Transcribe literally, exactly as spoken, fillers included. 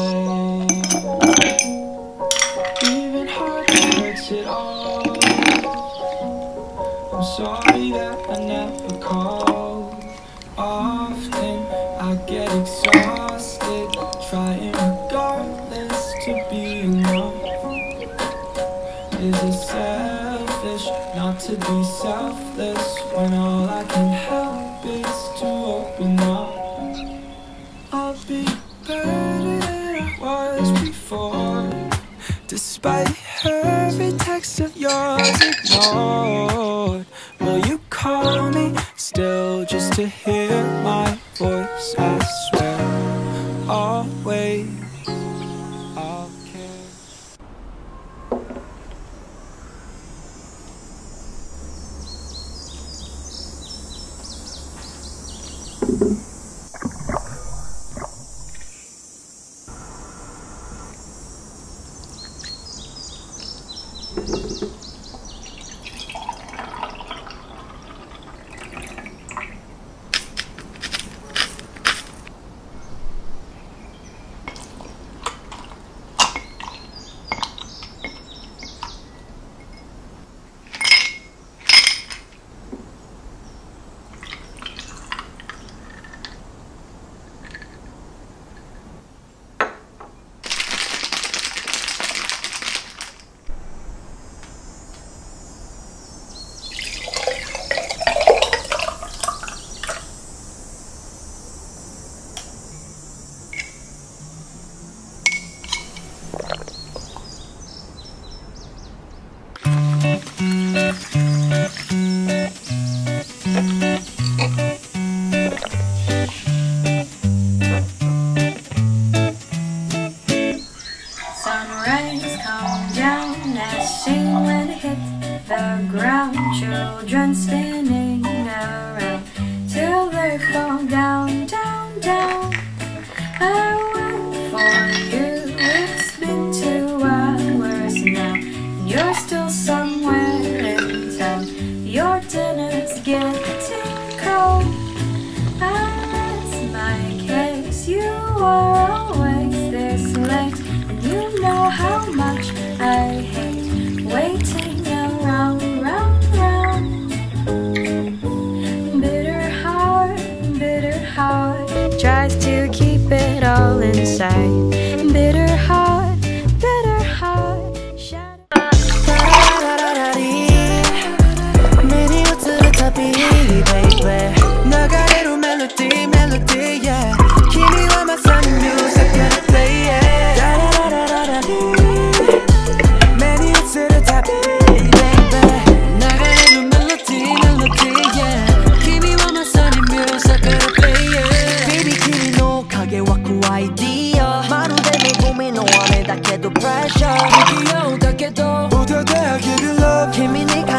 away. Even heart hurts it all. I'm sorry that I never called. Often I get exhausted, trying regardless to be enough. Is it selfish not to be selfless when all I can help is to open up? I'll be better than I was before, despite every text of yours ignored. Will you call me still just to hear my voice? I swear, always I'll care. Sunrise come down as seen when it hit the ground. Children spinning around till they fall down, down, down. I wait for you, it's been two hours now, and you're still somewhere in town. Your dinner's getting cold. I rest my case, you are always this late. You know how much I hate waiting around, round, round. Bitter heart, bitter heart tries to keep it all inside. Bitter heart, bitter heart, shut up. 나가래로 멜로디, 멜로디, yeah.君はまさに music gotta play it. Pressure 不器用だけど Would I dare give you love 君に